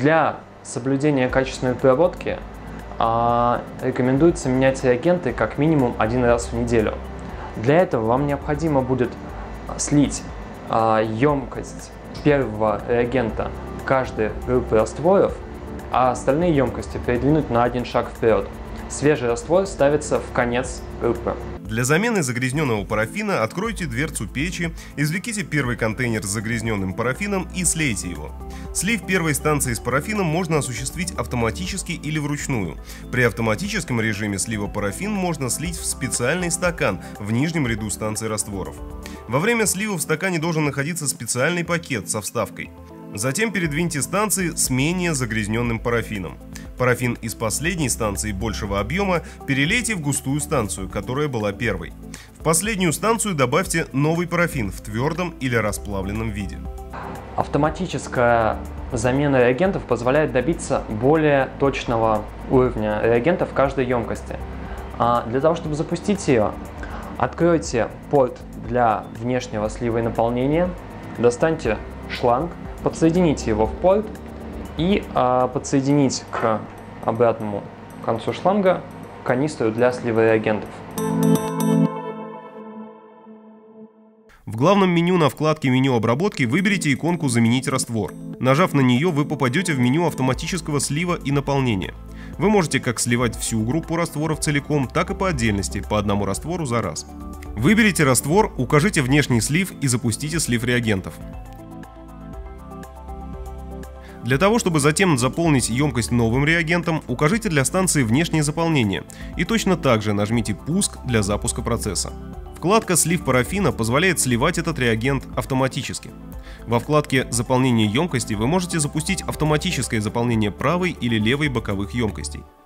Для соблюдения качественной проводки рекомендуется менять реагенты как минимум 1 раз в неделю. Для этого вам необходимо будет слить емкость первого реагента каждой группы растворов, а остальные емкости передвинуть на 1 шаг вперед. Свежий раствор ставится в конец группы. Для замены загрязненного парафина откройте дверцу печи, извлеките первый контейнер с загрязненным парафином и слейте его. Слив первой станции с парафином можно осуществить автоматически или вручную. При автоматическом режиме слива парафин можно слить в специальный стакан в нижнем ряду станций растворов. Во время слива в стакане должен находиться специальный пакет со вставкой. Затем передвиньте станции с менее загрязненным парафином. Парафин из последней станции большего объема перелейте в густую станцию, которая была первой. В последнюю станцию добавьте новый парафин в твердом или расплавленном виде. Автоматическая замена реагентов позволяет добиться более точного уровня реагента в каждой емкости. Для того, чтобы запустить ее, откройте порт для внешнего слива и наполнения, достаньте шланг, подсоедините его в порт и подсоединить к обратному концу шланга канистру для слива реагентов. В главном меню на вкладке «Меню обработки» выберите иконку «Заменить раствор». Нажав на нее, вы попадете в меню автоматического слива и наполнения. Вы можете как сливать всю группу растворов целиком, так и по отдельности, по одному раствору за раз. Выберите раствор, укажите внешний слив и запустите слив реагентов. Для того, чтобы затем заполнить емкость новым реагентом, укажите для станции внешнее заполнение и точно так же нажмите «Пуск» для запуска процесса. Вкладка «Слив парафина» позволяет сливать этот реагент автоматически. Во вкладке «Заполнение емкости» вы можете запустить автоматическое заполнение правой или левой боковых емкостей.